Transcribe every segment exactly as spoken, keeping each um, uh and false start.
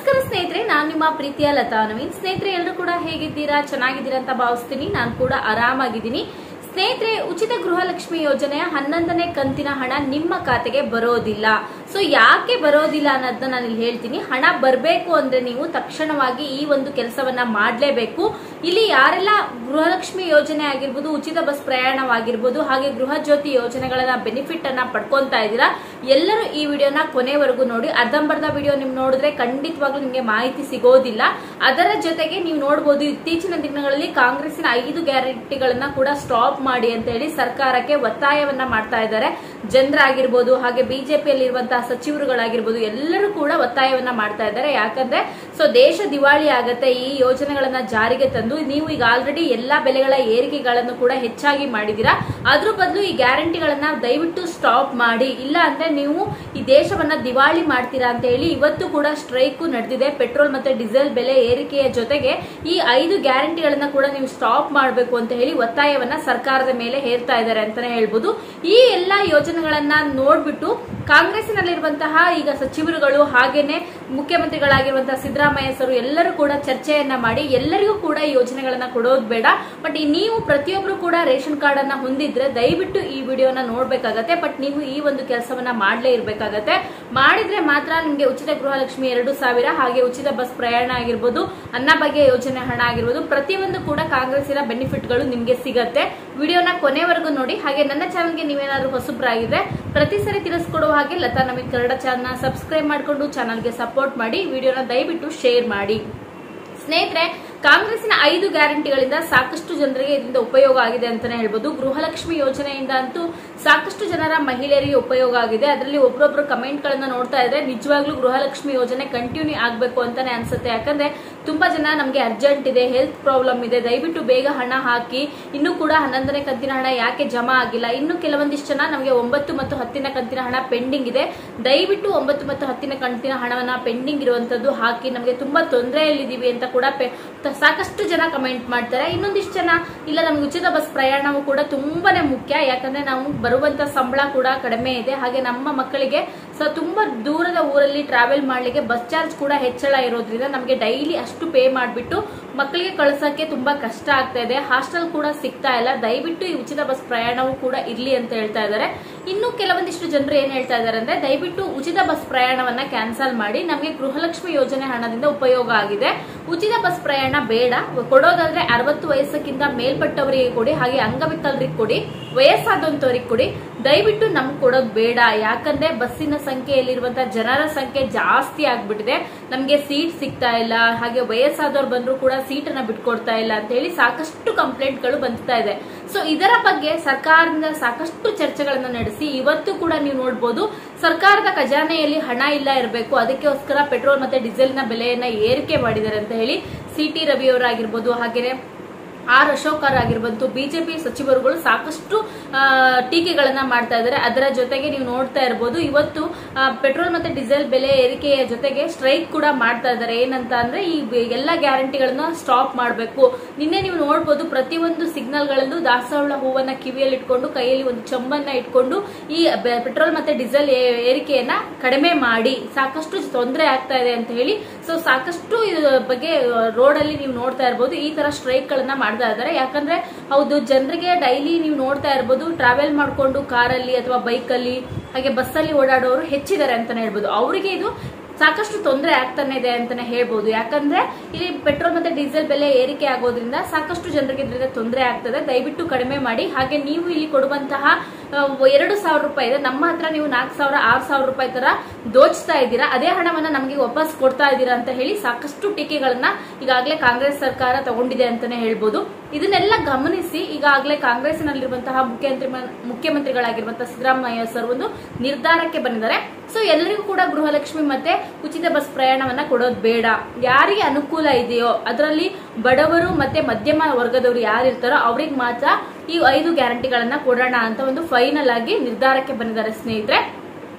ನಮಸ್ಕಾರ ಸ್ನೇಹಿತರೆ, ನಾನು ನಿಮ್ಮ ಪ್ರೀತಿಯ ಲತಾ ನವೀನ್. ಸ್ನೇಹಿತರೆ, ಎಲ್ಲರೂ ಕೂಡ ಹೇಗಿದ್ದೀರಾ? ಚೆನ್ನಾಗಿದ್ದೀರಾ ಅಂತ ಭಾವಿಸ್ತೀನಿ. ನಾನು ಕೂಡ ಆರಾಮಾಗಿದ್ದೀನಿ. ಸ್ನೇಹಿತರೆ, ಉಚಿತ ಗೃಹಲಕ್ಷ್ಮಿ ಯೋಜನೆಯ ಹನ್ನೊಂದನೇ ಕಂತಿನ ಹಣ ನಿಮ್ಮ ಖಾತೆಗೆ ಬರೋದಿಲ್ಲ. ಸೊ ಯಾಕೆ ಬರೋದಿಲ್ಲ ಅನ್ನೋದನ್ನ ನಾನು ಇಲ್ಲಿ ಹೇಳ್ತೀನಿ. ಹಣ ಬರಬೇಕು ಅಂದ್ರೆ ನೀವು ತಕ್ಷಣವಾಗಿ ಈ ಒಂದು ಕೆಲಸವನ್ನ ಮಾಡಲೇಬೇಕು. ಇಲ್ಲಿ ಯಾರೆಲ್ಲ ಗೃಹಲಕ್ಷ್ಮಿ ಯೋಜನೆ ಆಗಿರ್ಬೋದು, ಉಚಿತ ಬಸ್ ಪ್ರಯಾಣವಾಗಿರ್ಬೋದು, ಹಾಗೆ ಗೃಹ ಜ್ಯೋತಿ ಯೋಜನೆಗಳನ್ನ ಬೆನಿಫಿಟ್ ಅನ್ನ ಪಡ್ಕೊಂತಾ ಇದ್ದೀರಾ, ಎಲ್ಲರೂ ಈ ವಿಡಿಯೋನ ಕೊನೆವರೆಗೂ ನೋಡಿ. ಅರ್ಧಂಬರ್ಧ ವಿಡಿಯೋ ನಿಮ್ ನೋಡಿದ್ರೆ ಖಂಡಿತವಾಗ್ಲೂ ನಿಮ್ಗೆ ಮಾಹಿತಿ ಸಿಗೋದಿಲ್ಲ. ಅದರ ಜೊತೆಗೆ ನೀವು ನೋಡಬಹುದು, ಇತ್ತೀಚಿನ ದಿನಗಳಲ್ಲಿ ಕಾಂಗ್ರೆಸ್ಸಿನ ಐದು ಗ್ಯಾರಂಟಿಗಳನ್ನ ಕೂಡ ಸ್ಟಾಪ್ ಮಾಡಿ ಅಂತ ಹೇಳಿ ಸರ್ಕಾರಕ್ಕೆ ಒತ್ತಾಯವನ್ನ ಮಾಡ್ತಾ ಇದ್ದಾರೆ. ಜನರಾಗಿರ್ಬೋದು, ಹಾಗೆ ಬಿಜೆಪಿಯಲ್ಲಿ ಇರುವಂತಹ ಸಚಿವರುಗಳಾಗಿರ್ಬೋದು, ಎಲ್ಲರೂ ಕೂಡ ಒತ್ತಾಯವನ್ನ ಮಾಡ್ತಾ ಇದ್ದಾರೆ. ಯಾಕಂದ್ರೆ ಸೊ ದೇಶ ದಿವಾಳಿ ಆಗತ್ತೆ ಈ ಯೋಜನೆಗಳನ್ನ ಜಾರಿಗೆ ತಂದು. ನೀವು ಈಗ ಆಲ್ರೆಡಿ ಎಲ್ಲಾ ಬೆಲೆಗಳ ಏರಿಕೆಗಳನ್ನು ಕೂಡ ಹೆಚ್ಚಾಗಿ ಮಾಡಿದೀರಾ. ಅದ್ರ ಬದಲು ಈ ಗ್ಯಾರಂಟಿಗಳನ್ನ ದಯವಿಟ್ಟು ಸ್ಟಾಪ್ ಮಾಡಿ, ಇಲ್ಲ ಅಂದ್ರೆ ನೀವು ಈ ದೇಶವನ್ನ ದಿವಾಳಿ ಮಾಡ್ತೀರಾ ಅಂತ ಹೇಳಿ ಇವತ್ತು ಕೂಡ ಸ್ಟ್ರೈಕ್ ನಡೆದಿದೆ. ಪೆಟ್ರೋಲ್ ಮತ್ತೆ ಡೀಸೆಲ್ ಬೆಲೆ ಏರಿಕೆಯ ಜೊತೆಗೆ ಈ ಐದು ಗ್ಯಾರಂಟಿಗಳನ್ನ ಕೂಡ ನೀವು ಸ್ಟಾಪ್ ಮಾಡಬೇಕು ಅಂತ ಹೇಳಿ ಒತ್ತಾಯವನ್ನ ಸರ್ಕಾರದ ಮೇಲೆ ಹೇರ್ತಾ ಇದ್ದಾರೆ ಅಂತಾನೆ ಹೇಳ್ಬೋದು. ಈ ಎಲ್ಲಾ ಯೋಜನೆಗಳನ್ನ ನೋಡ್ಬಿಟ್ಟು ಕಾಂಗ್ರೆಸ್ಸಿನಲ್ಲಿರುವಂತಹ ಈಗ ಸಚಿವರುಗಳು ಹಾಗೇನೆ ಮುಖ್ಯಮಂತ್ರಿಗಳಾಗಿರುವಂತಹ ಸಿದ್ದರಾಮಯ್ಯ ಸರ್ ಎಲ್ಲರೂ ಕೂಡ ಚರ್ಚೆಯನ್ನ ಮಾಡಿ ಎಲ್ಲರಿಗೂ ಕೂಡ ಈ ಯೋಜನೆಗಳನ್ನ ಕೊಡೋದು ಬೇಡ, ಬಟ್ ನೀವು ಪ್ರತಿಯೊಬ್ರು ಕೂಡ ರೇಷನ್ ಕಾರ್ಡ್ ಅನ್ನ ಹೊಂದಿದ್ರೆ ದಯವಿಟ್ಟು ಈ ವಿಡಿಯೋನ ನೋಡ್ಬೇಕಾಗತ್ತೆ. ಬಟ್ ನೀವು ಈ ಒಂದು ಕೆಲಸವನ್ನ ಮಾಡ್ಲೇ ಇರ್ಬೇಕಾಗತ್ತೆ. ಮಾಡಿದ್ರೆ ಮಾತ್ರ ನಿಮ್ಗೆ ಉಚಿತ ಗೃಹಲಕ್ಷ್ಮಿ ಎರಡು ಸಾವಿರ ಹಾಗೆ ಉಚಿತ ಬಸ್ ಪ್ರಯಾಣ ಆಗಿರ್ಬೋದು, ಅನ್ನಭಾಗ್ಯ ಯೋಜನೆ ಹಣ ಆಗಿರ್ಬೋದು, ಪ್ರತಿಯೊಂದು ಕೂಡ ಕಾಂಗ್ರೆಸ್ಸಿನ ಬೆನಿಫಿಟ್ಗಳು ನಿಮ್ಗೆ ಸಿಗತ್ತೆ. ವಿಡಿಯೋನ ಕೊನೆವರೆಗೂ ನೋಡಿ. ಹಾಗೆ ನನ್ನ ಚಾನಲ್ಗೆ ನೀವೇನಾದ್ರೂ ಹೊಸಬ್ರಾಗಿದ್ರೆ ಪ್ರತಿ ಸರಿ ತಿಳಿಸ್ಕೊಡುವ ಹಾಗೆ ಲತಾ ನವೀನ್ ಕನ್ನಡ ಚಾನಲ್ ಸಬ್ಸ್ಕ್ರೈಬ್ ಮಾಡ್ಕೊಂಡು ಚಾನಲ್ಗೆ ಸಪೋರ್ಟ್ ಮಾಡಿ. ವಿಡಿಯೋನ ದಯವಿಟ್ಟು ಶೇರ್ ಮಾಡಿ. ಸ್ನೇಹಿತರೆ, ಕಾಂಗ್ರೆಸ್ಸಿನ ಐದು ಗ್ಯಾರಂಟಿಗಳಿಂದ ಸಾಕಷ್ಟು ಜನರಿಗೆ ಇದರಿಂದ ಉಪಯೋಗ ಆಗಿದೆ ಅಂತಾನೆ ಹೇಳ್ಬೋದು. ಗೃಹಲಕ್ಷ್ಮಿ ಯೋಜನೆಯಿಂದ ಅಂತೂ ಸಾಕಷ್ಟು ಜನರ ಮಹಿಳೆಯರಿಗೆ ಉಪಯೋಗ ಆಗಿದೆ. ಅದರಲ್ಲಿ ಒಬ್ಬರೊಬ್ರು ಕಮೆಂಟ್ ಗಳನ್ನ ನೋಡ್ತಾ ಇದ್ರೆ ನಿಜವಾಗ್ಲೂ ಗೃಹಲಕ್ಷ್ಮಿ ಯೋಜನೆ ಕಂಟಿನ್ಯೂ ಆಗ್ಬೇಕು ಅಂತಾನೆ ಅನ್ಸುತ್ತೆ. ಯಾಕಂದ್ರೆ ತುಂಬಾ ಜನ ನಮ್ಗೆ ಅರ್ಜೆಂಟ್ ಇದೆ, ಹೆಲ್ತ್ ಪ್ರಾಬ್ಲಮ್ ಇದೆ, ದಯವಿಟ್ಟು ಬೇಗ ಹಣ ಹಾಕಿ. ಇನ್ನೂ ಕೂಡ ಹನ್ನೊಂದನೇ ಕಂತಿನ ಹಣ ಯಾಕೆ ಜಮಾ ಆಗಿಲ್ಲ, ಇನ್ನು ಕೆಲವೊಂದಿಷ್ಟು ಜನ ನಮಗೆ ಒಂಬತ್ತು ಮತ್ತು ಹತ್ತಿನ ಕಂತಿನ ಹಣ ಪೆಂಡಿಂಗ್ ಇದೆ, ದಯವಿಟ್ಟು ಒಂಬತ್ತು ಮತ್ತು ಹತ್ತಿನ ಕಂತಿನ ಹಣವನ್ನ ಪೆಂಡಿಂಗ್ ಇರುವಂತದ್ದು ಹಾಕಿ, ನಮಗೆ ತುಂಬಾ ತೊಂದರೆಯಲ್ಲಿದ್ದೀವಿ ಅಂತ ಕೂಡ ಸಾಕಷ್ಟು ಜನ ಕಮೆಂಟ್ ಮಾಡ್ತಾರೆ. ಇನ್ನೊಂದಿಷ್ಟು ಜನ ಇಲ್ಲ, ನಮ್ಗೆ ಉಚಿತ ಬಸ್ ಪ್ರಯಾಣವೂ ಕೂಡ ತುಂಬಾನೇ ಮುಖ್ಯ. ಯಾಕಂದ್ರೆ ನಾವು ಬರುವಂತ ಸಂಬಳ ಕೂಡ ಕಡಿಮೆ ಇದೆ, ಹಾಗೆ ನಮ್ಮ ಮಕ್ಕಳಿಗೆ ಸೊ ತುಂಬಾ ದೂರದ ಊರಲ್ಲಿ ಟ್ರಾವೆಲ್ ಮಾಡ್ಲಿಕ್ಕೆ ಬಸ್ ಚಾರ್ಜ್ ಕೂಡ ಹೆಚ್ಚಳ ಇರೋದ್ರಿಂದ ನಮಗೆ ಡೈಲಿ ಅಷ್ಟು ಪೇ ಮಾಡ್ಬಿಟ್ಟು ಮಕ್ಕಳಿಗೆ ಕಳ್ಸಕ್ಕೆ ತುಂಬಾ ಕಷ್ಟ ಆಗ್ತಾ ಇದೆ. ಹಾಸ್ಟೆಲ್ ಕೂಡ ಸಿಗ್ತಾ ಇಲ್ಲ, ದಯವಿಟ್ಟು ಈ ಉಚಿತ ಬಸ್ ಪ್ರಯಾಣವೂ ಕೂಡ ಇರ್ಲಿ ಅಂತ ಹೇಳ್ತಾ ಇದ್ದಾರೆ. ಇನ್ನು ಕೆಲವೊಂದಿಷ್ಟು ಜನರು ಏನ್ ಹೇಳ್ತಾ ಇದ್ದಾರೆ ಅಂದ್ರೆ ದಯವಿಟ್ಟು ಉಚಿತ ಬಸ್ ಪ್ರಯಾಣವನ್ನ ಕ್ಯಾನ್ಸಲ್ ಮಾಡಿ, ನಮಗೆ ಗೃಹಲಕ್ಷ್ಮಿ ಯೋಜನೆ ಹಣದಿಂದ ಉಪಯೋಗ ಆಗಿದೆ, ಉಚಿತ ಬಸ್ ಪ್ರಯಾಣ ಬೇಡ, ಕೊಡೋದಾದ್ರೆ ಅರವತ್ತು ವಯಸ್ಸಕ್ಕಿಂತ ಮೇಲ್ಪಟ್ಟವರಿಗೆ ಕೊಡಿ, ಹಾಗೆ ಅಂಗವಿಕಲರಿಗೆ ಕೊಡಿ, ವಯಸ್ಸಾದಂತವರಿಗೆ ಕೊಡಿ, ದಯವಿಟ್ಟು ನಮ್ಗೆ ಕೊಡೋದು ಬೇಡ. ಯಾಕಂದ್ರೆ ಬಸ್ಸಿನ ಸಂಖ್ಯೆಯಲ್ಲಿರುವಂತಹ ಜನರ ಸಂಖ್ಯೆ ಜಾಸ್ತಿ ಆಗ್ಬಿಟ್ಟಿದೆ, ನಮ್ಗೆ ಸೀಟ್ ಸಿಗ್ತಾ ಇಲ್ಲ, ಹಾಗೆ ವಯಸ್ಸಾದವ್ರು ಬಂದ್ರು ಕೂಡ ಸೀಟ್ ಅನ್ನ ಬಿಟ್ಕೊಡ್ತಾ ಇಲ್ಲ ಅಂತ ಹೇಳಿ ಸಾಕಷ್ಟು ಕಂಪ್ಲೇಂಟ್ ಗಳು ಬಂದ್ತಾ ಇದೆ. ಸೊ ಇದರ ಬಗ್ಗೆ ಸರ್ಕಾರದಿಂದ ಸಾಕಷ್ಟು ಚರ್ಚೆಗಳನ್ನ ನಡೆಸಿ ಇವತ್ತು ಕೂಡ ನೀವು ನೋಡಬಹುದು ಸರ್ಕಾರದ ಖಜಾನೆಯಲ್ಲಿ ಹಣ ಇಲ್ಲ ಇರಬೇಕು, ಅದಕ್ಕೋಸ್ಕರ ಪೆಟ್ರೋಲ್ ಮತ್ತೆ ಡೀಸೆಲ್ ನ ಬೆಲೆಯನ್ನ ಏರಿಕೆ ಮಾಡಿದ್ದಾರೆ ಅಂತ ಹೇಳಿ ಸಿ ಟಿ ರವಿ ಅವರಾಗಿರ್ಬೋದು, ಹಾಗೇನೆ ಆರ್ ಅಶೋಕ್ ಆಗಿರ್ಬೋದು, ಬಿಜೆಪಿ ಸಚಿವರುಗಳು ಸಾಕಷ್ಟು ಟೀಕೆಗಳನ್ನ ಮಾಡ್ತಾ ಇದ್ದಾರೆ. ಅದರ ಜೊತೆಗೆ ನೀವು ನೋಡ್ತಾ ಇರಬಹುದು ಇವತ್ತು ಪೆಟ್ರೋಲ್ ಮತ್ತೆ ಡೀಸೆಲ್ ಬೆಲೆ ಏರಿಕೆಯ ಜೊತೆಗೆ ಸ್ಟ್ರೈಕ್ ಕೂಡ ಮಾಡ್ತಾ ಇದ್ದಾರೆ. ಏನಂತ ಅಂದ್ರೆ ಈ ಎಲ್ಲಾ ಗ್ಯಾರಂಟಿಗಳನ್ನ ಸ್ಟಾಪ್ ಮಾಡಬೇಕು. ನಿನ್ನೆ ನೀವು ನೋಡಬಹುದು ಪ್ರತಿಯೊಂದು ಸಿಗ್ನಲ್ ಗಳಲ್ಲೂ ದಾಸವಾಳ ಹೂವನ್ನ ಕಿವಿಯಲ್ಲಿ ಇಟ್ಕೊಂಡು ಕೈಯಲ್ಲಿ ಒಂದು ಚಂಬನ್ನ ಇಟ್ಕೊಂಡು ಈ ಪೆಟ್ರೋಲ್ ಮತ್ತೆ ಡೀಸೆಲ್ ಏರಿಕೆಯನ್ನ ಕಡಿಮೆ ಮಾಡಿ, ಸಾಕಷ್ಟು ತೊಂದರೆ ಆಗ್ತಾ ಇದೆ ಅಂತ ಹೇಳಿ ಸೊ ಸಾಕಷ್ಟು ಬಗ್ಗೆ ರೋಡ್ ಅಲ್ಲಿ ನೀವು ನೋಡ್ತಾ ಇರಬಹುದು ಈ ತರ ಸ್ಟ್ರೈಕ್ ಗಳನ್ನ ಮಾಡ್ತಾ ಇದ್ದಾರೆ. ಯಾಕಂದ್ರೆ ಹೌದು, ಜನರಿಗೆ ಡೈಲಿ ನೀವು ನೋಡ್ತಾ ಇರಬಹುದು ಟ್ರಾವೆಲ್ ಮಾಡ್ಕೊಂಡು ಕಾರಲ್ಲಿ ಅಥವಾ ಬೈಕ್ ಅಲ್ಲಿ ಹಾಗೆ ಬಸ್ ಅಲ್ಲಿ ಓಡಾಡೋರು ಹೆಚ್ಚಿದ್ದಾರೆ ಅಂತಾನೆ ಹೇಳ್ಬೋದು. ಅವರಿಗೆ ಇದು ಸಾಕಷ್ಟು ತೊಂದರೆ ಆಗ್ತಾನೆ ಇದೆ ಅಂತಾನೆ ಹೇಳ್ಬೋದು. ಯಾಕಂದ್ರೆ ಇಲ್ಲಿ ಪೆಟ್ರೋಲ್ ಮತ್ತೆ ಡೀಸೆಲ್ ಬೆಲೆ ಏರಿಕೆ ಆಗೋದ್ರಿಂದ ಸಾಕಷ್ಟು ಜನರಿಗೆ ಇದರಿಂದ ತೊಂದರೆ ಆಗ್ತದೆ. ದಯವಿಟ್ಟು ಕಡಿಮೆ ಮಾಡಿ. ಹಾಗೆ ನೀವು ಇಲ್ಲಿ ಕೊಡುವಂತಹ ಎರಡು ಸಾವಿರ ರೂಪಾಯಿ ಇದೆ, ನಮ್ಮ ಹತ್ರ ನೀವು ನಾಲ್ಕು ಸಾವಿರ ಆರು ಸಾವಿರ ರೂಪಾಯಿ ತರ ದೋಚ್ತಾ ಇದ್ದೀರಾ, ಅದೇ ಹಣವನ್ನ ನಮಗೆ ವಾಪಸ್ ಕೊಡ್ತಾ ಇದ್ದೀರಾ ಅಂತ ಹೇಳಿ ಸಾಕಷ್ಟು ಟೀಕೆಗಳನ್ನ ಈಗಾಗಲೇ ಕಾಂಗ್ರೆಸ್ ಸರ್ಕಾರ ತಗೊಂಡಿದೆ ಅಂತಾನೆ ಹೇಳ್ಬೋದು. ಇದನ್ನೆಲ್ಲ ಗಮನಿಸಿ ಈಗಾಗಲೇ ಕಾಂಗ್ರೆಸ್ನಲ್ಲಿರುವಂತಹ ಮುಖ್ಯಮಂತ್ರಿ ಮುಖ್ಯಮಂತ್ರಿಗಳಾಗಿರುವಂತಹ ಸಿದ್ದರಾಮಯ್ಯ ಸರ್ ಒಂದು ನಿರ್ಧಾರಕ್ಕೆ ಬಂದಿದ್ದಾರೆ. ಸೊ ಎಲ್ಲರಿಗೂ ಕೂಡ ಗೃಹಲಕ್ಷ್ಮಿ ಮತ್ತೆ ಉಚಿತ ಬಸ್ ಪ್ರಯಾಣವನ್ನ ಕೊಡೋದು ಬೇಡ, ಯಾರಿಗೆ ಅನುಕೂಲ ಇದೆಯೋ ಅದರಲ್ಲಿ ಬಡವರು ಮತ್ತೆ ಮಧ್ಯಮ ವರ್ಗದವರು ಯಾರಿರ್ತಾರೋ ಅವ್ರಿಗೆ ಮಾತ್ರ ಈ ಐದು ಗ್ಯಾರಂಟಿಗಳನ್ನ ಕೊಡೋಣ ಅಂತ ಒಂದು ಫೈನಲ್ ಆಗಿ ನಿರ್ಧಾರಕ್ಕೆ ಬಂದಿದ್ದಾರೆ ಸ್ನೇಹಿತರೆ.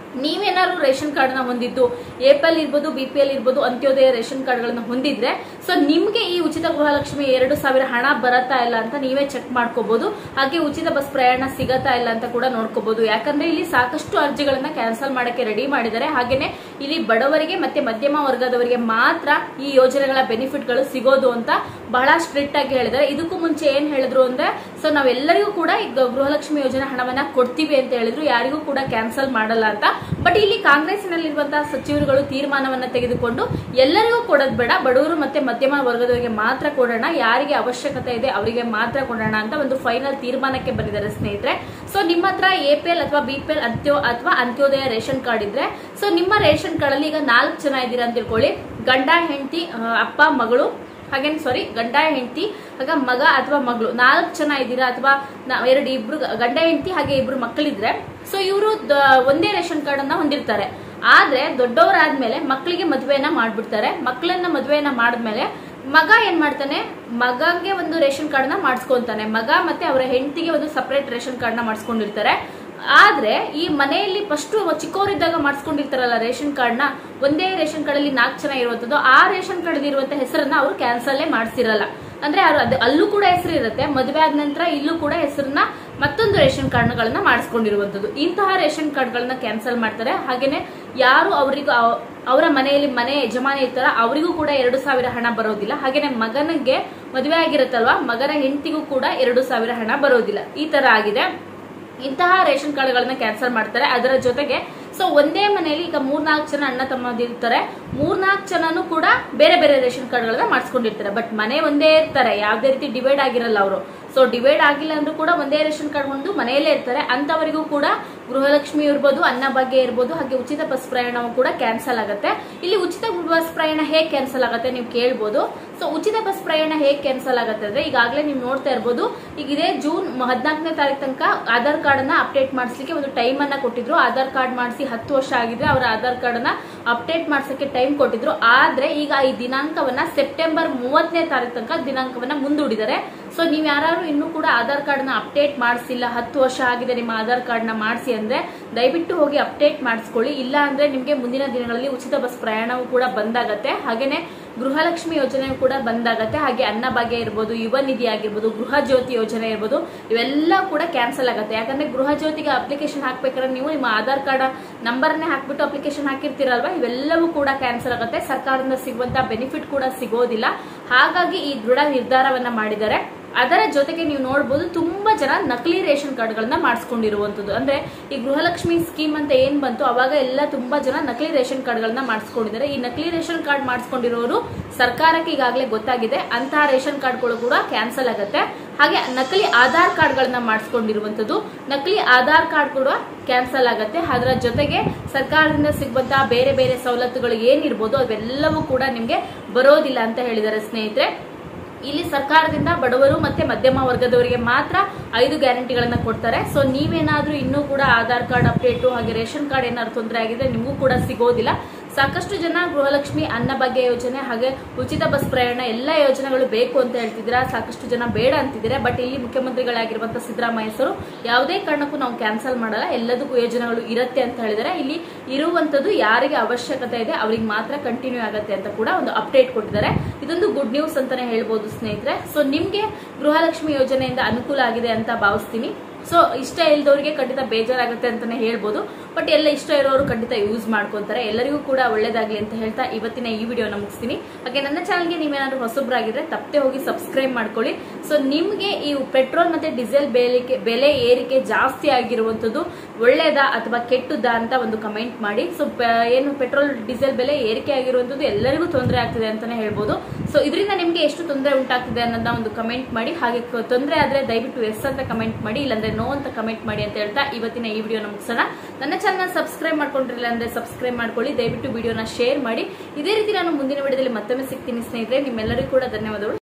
ನೀವೇನಾದ್ರು ರೇಷನ್ ಕಾರ್ಡ್ ನ ಹೊಂದಿದ್ದು ಎಪಿಎಲ್ ಇರ್ಬೋದು ಬಿಪಿಎಲ್ ಇರ್ಬೋದು ಅಂತ್ಯೋದಯ ರೇಷನ್ ಕಾರ್ಡ್ ಗಳನ್ನ ಹೊಂದಿದ್ರೆ ಸೊ ನಿಮ್ಗೆ ಈ ಉಚಿತ ಗೃಹಲಕ್ಷ್ಮಿ ಎರಡು ಸಾವಿರ ಹಣ ಬರತ್ತಾ ಇಲ್ಲ ಅಂತ ನೀವೇ ಚೆಕ್ ಮಾಡ್ಕೋಬಹುದು. ಹಾಗೆ ಉಚಿತ ಬಸ್ ಪ್ರಯಾಣ ಸಿಗತ್ತಾ ಇಲ್ಲ ಅಂತ ಕೂಡ ನೋಡ್ಕೋಬಹುದು. ಯಾಕಂದ್ರೆ ಇಲ್ಲಿ ಸಾಕಷ್ಟು ಅರ್ಜಿಗಳನ್ನ ಕ್ಯಾನ್ಸಲ್ ಮಾಡಕ್ಕೆ ರೆಡಿ ಮಾಡಿದ್ದಾರೆ. ಹಾಗೇನೆ ಇಲ್ಲಿ ಬಡವರಿಗೆ ಮತ್ತೆ ಮಧ್ಯಮ ವರ್ಗದವರಿಗೆ ಮಾತ್ರ ಈ ಯೋಜನೆಗಳ ಬೆನಿಫಿಟ್ ಗಳು ಸಿಗೋದು ಅಂತ ಬಹಳ ಸ್ಟ್ರಿಕ್ಟ್ ಆಗಿ ಹೇಳಿದ್ದಾರೆ. ಇದಕ್ಕೂ ಮುಂಚೆ ಏನ್ ಹೇಳಿದ್ರು ಅಂದ್ರೆ ಸೊ ನಾವೆಲ್ಲರಿಗೂ ಕೂಡ ಈಗ ಗೃಹಲಕ್ಷ್ಮಿ ಯೋಜನೆ ಹಣವನ್ನ ಕೊಡ್ತೀವಿ ಅಂತ ಹೇಳಿದ್ರು, ಯಾರಿಗೂ ಕೂಡ ಕ್ಯಾನ್ಸಲ್ ಮಾಡಲ್ಲ ಅಂತ. ಬಟ್ ಇಲ್ಲಿ ಕಾಂಗ್ರೆಸ್ನಲ್ಲಿರುವಂತಹ ಸಚಿವರುಗಳು ತೀರ್ಮಾನವನ್ನ ತೆಗೆದುಕೊಂಡು ಎಲ್ಲರಿಗೂ ಕೊಡೋದ್ ಬೇಡ, ಬಡವರು ಮತ್ತೆ ಮಧ್ಯಮ ವರ್ಗದವರಿಗೆ ಮಾತ್ರ ಕೊಡೋಣ, ಯಾರಿಗೆ ಅವಶ್ಯಕತೆ ಇದೆ ಅವರಿಗೆ ಮಾತ್ರ ಕೊಡೋಣ ಅಂತ ಒಂದು ಫೈನಲ್ ತೀರ್ಮಾನಕ್ಕೆ ಬಂದಿದ್ದಾರೆ ಸ್ನೇಹಿತರೆ. ಸೊ ನಿಮ್ಮ ಹತ್ರ ಎಪಿಎಲ್ ಅಥವಾ ಬಿಪಿಎಲ್ ಅಂತ್ಯೋ ಅಥವಾ ಅಂತ್ಯೋದಯ ರೇಷನ್ ಕಾರ್ಡ್ ಇದ್ರೆ ಸೊ ನಿಮ್ಮ ರೇಷನ್ ಕಾರ್ಡ್ ಅಲ್ಲಿ ಈಗ ನಾಲ್ಕು ಜನ ಇದ್ದೀರಾ ಅಂತ ತಿಳ್ಕೊಳ್ಳಿ. ಗಂಡ ಹೆಂಡತಿ ಅಪ್ಪ ಮಗಳು ಹಾಗೇನೆ ಸಾರಿ ಗಂಡ ಹೆಂಡತಿ ಹಾಗ ಮಗ ಅಥವಾ ಮಗಳು ನಾಲ್ಕು ಜನ ಇದ್ದೀರಾ ಅಥವಾ ಎರಡು ಇಬ್ರು ಗಂಡ ಹೆಂಡತಿ ಹಾಗೆ ಇಬ್ರು ಮಕ್ಕಳಿದ್ರೆ ಸೊ ಇವರು ಒಂದೇ ರೇಷನ್ ಕಾರ್ಡ್ ಅನ್ನ ಹೊಂದಿರ್ತಾರೆ. ಆದ್ರೆ ದೊಡ್ಡವರಾದ್ಮೇಲೆ ಮಕ್ಕಳಿಗೆ ಮದುವೆಯನ್ನ ಮಾಡ್ಬಿಡ್ತಾರೆ. ಮಕ್ಕಳನ್ನ ಮದುವೆಯನ್ನ ಮಾಡಿದ್ಮೇಲೆ ಮಗ ಏನ್ ಮಾಡ್ತಾನೆ, ಮಗಗೆ ಒಂದು ರೇಷನ್ ಕಾರ್ಡ್ ನ ಮಾಡಿಸ್ಕೊಂತಾನೆ. ಮಗ ಮತ್ತೆ ಅವರ ಹೆಂಡತಿಗೆ ಒಂದು ಸಪರೇಟ್ ರೇಷನ್ ಕಾರ್ಡ್ ನ ಮಾಡಿಸ್ಕೊಂಡಿರ್ತಾರೆ. ಆದ್ರೆ ಈ ಮನೆಯಲ್ಲಿ ಫಸ್ಟ್ ಚಿಕ್ಕವರಿದ್ದಾಗ ಮಾಡಿಸ್ಕೊಂಡಿರ್ತಾರಲ್ಲ ರೇಷನ್ ಕಾರ್ಡ್ ನ, ಒಂದೇ ರೇಷನ್ ಕಾರ್ಡ್ ಅಲ್ಲಿ ನಾಲ್ಕು ಜನ ಇರುವಂತದ್ದು, ಆ ರೇಷನ್ ಕಾರ್ಡ್ ಇರುವಂತ ಹೆಸರನ್ನ ಅವರು ಕ್ಯಾನ್ಸಲ್ ಮಾಡಿಸಿರಲ್ಲ. ಅಂದ್ರೆ ಅವ್ರು ಅದು ಅಲ್ಲೂ ಕೂಡ ಹೆಸರು ಇರುತ್ತೆ, ಮದುವೆ ಆದ ನಂತರ ಇಲ್ಲೂ ಕೂಡ ಹೆಸರನ್ನ ಮತ್ತೊಂದು ರೇಷನ್ ಕಾರ್ಡ್ ಗಳನ್ನ ಮಾಡಿಸ್ಕೊಂಡಿರುವಂತದ್ದು. ಇಂತಹ ರೇಷನ್ ಕಾರ್ಡ್ ಗಳನ್ನ ಕ್ಯಾನ್ಸಲ್ ಮಾಡ್ತಾರೆ. ಹಾಗೇನೆ ಯಾರು ಅವರಿಗೂ ಅವರ ಮನೆಯಲ್ಲಿ ಮನೆ ಯಜಮಾನಿ ಇರ್ತಾರ ಅವರಿಗೂ ಕೂಡ ಎರಡು ಸಾವಿರ ಹಣ ಬರೋದಿಲ್ಲ. ಹಾಗೇನೆ ಮಗನಿಗೆ ಮದುವೆ ಆಗಿರುತ್ತಲ್ವಾ, ಮಗನ ಹೆಂಡತಿಗೂ ಕೂಡ ಎರಡು ಸಾವಿರ ಹಣ ಬರೋದಿಲ್ಲ. ಈ ತರ ಆಗಿದೆ. ಇಂತಹ ರೇಷನ್ ಕಾರ್ಡ್ ಗಳನ್ನ ಕ್ಯಾನ್ಸಲ್ ಮಾಡ್ತಾರೆ. ಅದರ ಜೊತೆಗೆ ಸೊ ಒಂದೇ ಮನೆಯಲ್ಲಿ ಈಗ ಮೂರ್ನಾಲ್ಕು ಜನ ಅಣ್ಣ ತಮ್ಮದಿರ್ತಾರೆ, ಮೂರ್ನಾಲ್ಕು ಜನನು ಕೂಡ ಬೇರೆ ಬೇರೆ ರೇಷನ್ ಕಾರ್ಡ್ ಗಳನ್ನ ಮಾಡಿಸ್ಕೊಂಡಿರ್ತಾರೆ. ಬಟ್ ಮನೆ ಒಂದೇ ಇರ್ತಾರೆ, ಯಾವ್ದೇ ರೀತಿ ಡಿವೈಡ್ ಆಗಿರಲ್ಲ ಅವರು. ಸೊ ಡಿವೈಡ್ ಆಗಿಲ್ಲ ಅಂದ್ರೂ ಕೂಡ ಒಂದೇ ರೇಷನ್ ಕಾರ್ಡ್ ಒಂದು ಮನೆಯಲ್ಲೇ ಇರ್ತಾರೆ. ಅಂತವರಿಗೂ ಕೂಡ ಗೃಹಲಕ್ಷ್ಮಿ ಇರ್ಬೋದು, ಅನ್ನಭಾಗ್ಯ ಇರ್ಬೋದು, ಹಾಗೆ ಉಚಿತ ಬಸ್ ಪ್ರಯಾಣವೂ ಕೂಡ ಕ್ಯಾನ್ಸಲ್ ಆಗುತ್ತೆ. ಇಲ್ಲಿ ಉಚಿತ ಬಸ್ ಪ್ರಯಾಣ ಹೇಗೆ ಕ್ಯಾನ್ಸಲ್ ಆಗುತ್ತೆ ನೀವು ಕೇಳ್ಬೋದು. ಸೊ ಉಚಿತ ಬಸ್ ಪ್ರಯಾಣ ಹೇಗೆ ಕ್ಯಾನ್ಸಲ್ ಆಗುತ್ತೆ ಅಂದ್ರೆ ಈಗಾಗಲೇ ನೀವು ನೋಡ್ತಾ ಇರ್ಬೋದು, ಈಗ ಇದೇ ಜೂನ್ ಹದಿನಾಲ್ಕನೇ ತಾರೀಕು ತನಕ ಆಧಾರ್ ಕಾರ್ಡ್ ಅನ್ನ ಅಪ್ಡೇಟ್ ಮಾಡಿಸ್ಲಿಕ್ಕೆ ಒಂದು ಟೈಮ್ ಅನ್ನ ಕೊಟ್ಟಿದ್ರು. ಆಧಾರ್ ಕಾರ್ಡ್ ಮಾಡಿಸಿ ಹತ್ತು ವರ್ಷ ಆಗಿದ್ರೆ ಅವರ ಆಧಾರ್ ಕಾರ್ಡ್ ಅನ್ನ ಅಪ್ಡೇಟ್ ಮಾಡ್ಸಕ್ಕೆ ಟೈಮ್ ಕೊಟ್ಟಿದ್ರು. ಆದ್ರೆ ಈಗ ಈ ದಿನಾಂಕವನ್ನ ಸೆಪ್ಟೆಂಬರ್ ಮೂವತ್ತನೇ ತಾರೀಕು ತನಕ ದಿನಾಂಕವನ್ನ ಮುಂದೂಡಿದ್ದಾರೆ. ಸೊ ನೀವ್ ಯಾರು ಇನ್ನೂ ಕೂಡ ಆಧಾರ್ ಕಾರ್ಡ್ ನ ಅಪ್ಡೇಟ್ ಮಾಡಿಸಿಲ್ಲ, ಹತ್ತು ವರ್ಷ ಆಗಿದೆ ನಿಮ್ಮ ಆಧಾರ್ ಕಾರ್ಡ್ ನ ಮಾಡಿಸಿ ಅಂದ್ರೆ ದಯವಿಟ್ಟು ಹೋಗಿ ಅಪ್ಡೇಟ್ ಮಾಡಿಸ್ಕೊಳ್ಳಿ. ಇಲ್ಲ ಅಂದ್ರೆ ನಿಮ್ಗೆ ಮುಂದಿನ ದಿನಗಳಲ್ಲಿ ಉಚಿತ ಬಸ್ ಪ್ರಯಾಣವೂ ಕೂಡ ಬಂದಾಗತ್ತೆ. ಹಾಗೇನೆ ಗೃಹಲಕ್ಷ್ಮಿ ಯೋಜನೆ ಕೂಡ ಬಂದಾಗತ್ತೆ. ಹಾಗೆ ಅನ್ನಭಾಗ್ಯ ಇರ್ಬೋದು, ಯುವ ನಿಧಿ ಆಗಿರ್ಬೋದು, ಗೃಹ ಜ್ಯೋತಿ ಯೋಜನೆ ಇರ್ಬೋದು, ಇವೆಲ್ಲ ಕೂಡ ಕ್ಯಾನ್ಸಲ್ ಆಗುತ್ತೆ. ಯಾಕಂದ್ರೆ ಗೃಹ ಜ್ಯೋತಿಗೆ ಅಪ್ಲಿಕೇಶನ್ ಹಾಕ್ಬೇಕಾದ್ರೆ ನೀವು ನಿಮ್ಮ ಆಧಾರ್ ಕಾರ್ಡ್ ನಂಬರ್ನೇ ಹಾಕ್ಬಿಟ್ಟು ಅಪ್ಲಿಕೇಶನ್ ಹಾಕಿರ್ತೀರಲ್ವಾ, ಇವೆಲ್ಲವೂ ಕೂಡ ಕ್ಯಾನ್ಸಲ್ ಆಗುತ್ತೆ. ಸರ್ಕಾರದಿಂದ ಸಿಗುವಂತ ಬೆನಿಫಿಟ್ ಕೂಡ ಸಿಗೋದಿಲ್ಲ. ಹಾಗಾಗಿ ಈ ದೃಢ ನಿರ್ಧಾರವನ್ನ ಮಾಡಿದ್ದಾರೆ. ಅದರ ಜೊತೆಗೆ ನೀವು ನೋಡಬಹುದು ತುಂಬಾ ಜನ ನಕಲಿ ರೇಷನ್ ಕಾರ್ಡ್ ಗಳನ್ನ ಮಾಡಿಸ್ಕೊಂಡಿರುವಂತದ್ದು. ಅಂದ್ರೆ ಈ ಗೃಹಲಕ್ಷ್ಮಿ ಸ್ಕೀಮ್ ಅಂತ ಏನ್ ಬಂತು ಅವಾಗ ಎಲ್ಲ ತುಂಬಾ ಜನ ನಕಲಿ ರೇಷನ್ ಕಾರ್ಡ್ ಗಳನ್ನ ಮಾಡಿಸ್ಕೊಂಡಿದ್ದಾರೆ. ಈ ನಕಲಿ ರೇಷನ್ ಕಾರ್ಡ್ ಮಾಡಿಸ್ಕೊಂಡಿರೋರು ಸರ್ಕಾರಕ್ಕೆ ಈಗಾಗಲೇ ಗೊತ್ತಾಗಿದೆ, ಅಂತಹ ರೇಷನ್ ಕಾರ್ಡ್ಗಳು ಕೂಡ ಕ್ಯಾನ್ಸಲ್ ಆಗುತ್ತೆ. ಹಾಗೆ ನಕಲಿ ಆಧಾರ್ ಕಾರ್ಡ್ ಗಳನ್ನ ಮಾಡಿಸ್ಕೊಂಡಿರುವಂತದ್ದು, ನಕಲಿ ಆಧಾರ್ ಕಾರ್ಡ್ ಕೂಡ ಕ್ಯಾನ್ಸಲ್ ಆಗುತ್ತೆ. ಅದರ ಜೊತೆಗೆ ಸರ್ಕಾರದಿಂದ ಸಿಗುವಂತಹ ಬೇರೆ ಬೇರೆ ಸವಲತ್ತುಗಳು ಏನಿರ್ಬೋದು ಅವೆಲ್ಲವೂ ಕೂಡ ನಿಮ್ಗೆ ಬರೋದಿಲ್ಲ ಅಂತ ಹೇಳಿದ್ದಾರೆ ಸ್ನೇಹಿತರೆ. ಇಲ್ಲಿ ಸರ್ಕಾರದಿಂದ ಬಡವರು ಮತ್ತೆ ಮಧ್ಯಮ ವರ್ಗದವರಿಗೆ ಮಾತ್ರ ಐದು ಗ್ಯಾರಂಟಿಗಳನ್ನ ಕೊಡ್ತಾರೆ. ಸೊ ನೀವೇನಾದ್ರೂ ಇನ್ನೂ ಕೂಡ ಆಧಾರ್ ಕಾರ್ಡ್ ಅಪ್ಡೇಟ್ ಹಾಗೆ ರೇಷನ್ ಕಾರ್ಡ್ ಏನಾದ್ರು ತೊಂದರೆ ಆಗಿದ್ರೆ ನಿಮಗೂ ಕೂಡ ಸಿಗೋದಿಲ್ಲ. ಸಾಕಷ್ಟು ಜನ ಗೃಹಲಕ್ಷ್ಮಿ ಅನ್ನಭಾಗ್ಯ ಯೋಜನೆ ಹಾಗೆ ಉಚಿತ ಬಸ್ ಪ್ರಯಾಣ ಎಲ್ಲ ಯೋಜನೆಗಳು ಬೇಕು ಅಂತ ಹೇಳ್ತಿದ್ದೀರಾ, ಸಾಕಷ್ಟು ಜನ ಬೇಡ ಅಂತಿದ್ದಾರೆ. ಬಟ್ ಇಲ್ಲಿ ಮುಖ್ಯಮಂತ್ರಿಗಳಾಗಿರುವಂತಹ ಸಿದ್ದರಾಮಯ್ಯ ಸರ್ ಯಾವುದೇ ಕಾರಣಕ್ಕೂ ನಾವು ಕ್ಯಾನ್ಸಲ್ ಮಾಡಲ್ಲ, ಎಲ್ಲದಕ್ಕೂ ಯೋಜನೆಗಳು ಇರುತ್ತೆ ಅಂತ ಹೇಳಿದರೆ ಇಲ್ಲಿ ಇರುವಂತದ್ದು ಯಾರಿಗೆ ಅವಶ್ಯಕತೆ ಇದೆ ಅವರಿಗೆ ಮಾತ್ರ ಕಂಟಿನ್ಯೂ ಆಗುತ್ತೆ ಅಂತ ಕೂಡ ಒಂದು ಅಪ್ಡೇಟ್ ಕೊಟ್ಟಿದ್ದಾರೆ. ಇದೊಂದು ಗುಡ್ ನ್ಯೂಸ್ ಅಂತಾನೆ ಹೇಳ್ಬೋದು ಸ್ನೇಹಿತರೆ. ಸೊ ನಿಮ್ಗೆ ಗೃಹಲಕ್ಷ್ಮಿ ಯೋಜನೆಯಿಂದ ಅನುಕೂಲ ಆಗಿದೆ ಅಂತ ಭಾವಿಸ್ತೀನಿ. ಸೊ ಇಷ್ಟ ಇಲ್ದವರಿಗೆ ಖಂಡಿತ ಬೇಜಾರಾಗುತ್ತೆ ಅಂತಾನೆ ಹೇಳ್ಬೋದು. ಬಟ್ ಎಲ್ಲ ಇಷ್ಟ ಇರೋರು ಖಂಡಿತ ಯೂಸ್ ಮಾಡ್ಕೊಂತಾರೆ. ಎಲ್ಲರಿಗೂ ಕೂಡ ಒಳ್ಳೇದಾಗ್ಲಿ ಅಂತ ಹೇಳ್ತಾ ಇವತ್ತಿನ ಈ ವಿಡಿಯೋನ ಮುಗಿಸ್ತೀನಿ. ಹಾಗೆ ನನ್ನ ಚಾನಲ್ಗೆ ನೀವೇನಾದ್ರೂ ಹೊಸಬ್ರಾಗಿದ್ರೆ ತಪ್ಪದೆ ಹೋಗಿ ಸಬ್ಸ್ಕ್ರೈಬ್ ಮಾಡ್ಕೊಳ್ಳಿ. ಸೊ ನಿಮ್ಗೆ ಈ ಪೆಟ್ರೋಲ್ ಮತ್ತೆ ಡೀಸೆಲ್ ಬೆಲೆ ಬೆಲೆ ಏರಿಕೆ ಜಾಸ್ತಿ ಆಗಿರುವಂತದ್ದು ಒಳ್ಳೇದಾ ಅಥವಾ ಕೆಟ್ಟದಾ ಅಂತ ಒಂದು ಕಮೆಂಟ್ ಮಾಡಿ. ಸೊ ಏನು ಪೆಟ್ರೋಲ್ ಡೀಸೆಲ್ ಬೆಲೆ ಏರಿಕೆ ಆಗಿರುವಂತದ್ದು ಎಲ್ಲರಿಗೂ ತೊಂದರೆ ಆಗ್ತಿದೆ ಅಂತಾನೆ ಹೇಳ್ಬೋದು. ಸೊ ಇದರಿಂದ ನಿಮ್ಗೆ ಎಷ್ಟು ತೊಂದರೆ ಉಂಟಾಗ್ತಿದೆ ಅನ್ನೋದನ್ನ ಒಂದು ಕಮೆಂಟ್ ಮಾಡಿ. ಹಾಗೆ ತೊಂದರೆ ಆದ್ರೆ ದಯವಿಟ್ಟು ಎಸ್ ಅಂತ ಕಮೆಂಟ್ ಮಾಡಿ, ಇಲ್ಲಾಂದ್ರೆ ನೋ ಅಂತ ಕಮೆಂಟ್ ಮಾಡಿ ಅಂತ ಹೇಳ್ತಾ ಇವತ್ತಿನ ಈ ವಿಡಿಯೋನ ಮುಗಿಸೋಣ. ನನ್ನ ಚಾನಲ್ ಸಬ್ಸ್ಕ್ರೈಬ್ ಮಾಡ್ಕೊಂಡಿರಲಿಲ್ಲ ಅಂದ್ರೆ ಸಬ್ಸ್ಕ್ರೈಬ್ ಮಾಡ್ಕೊಳ್ಳಿ. ದಯವಿಟ್ಟು ವಿಡಿಯೋನ ಶೇರ್ ಮಾಡಿ. ಇದೇ ರೀತಿ ನಾನು ಮುಂದಿನ ವಿಡಿಯೋದಲ್ಲಿ ಮತ್ತೊಮ್ಮೆ ಸಿಗ್ತೀನಿ ಸ್ನೇಹಿತರೆ. ನಿಮ್ಮೆಲ್ಲರಿಗೂ ಕೂಡ ಧನ್ಯವಾದಗಳು.